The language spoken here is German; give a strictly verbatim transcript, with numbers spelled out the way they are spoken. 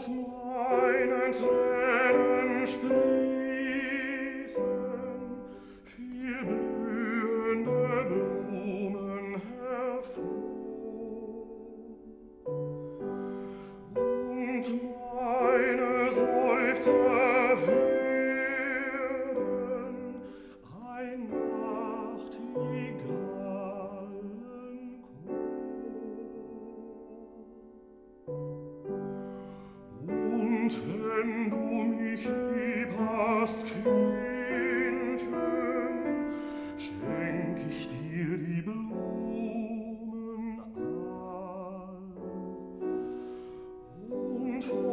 meinen Tränen sprießen viel blühende Blumen hervor. Und meine Seufzer werden ein Nachtigallenchor. Und wenn du mich lieb hast, Kindchen, schenk ich dir die Blumen all. Und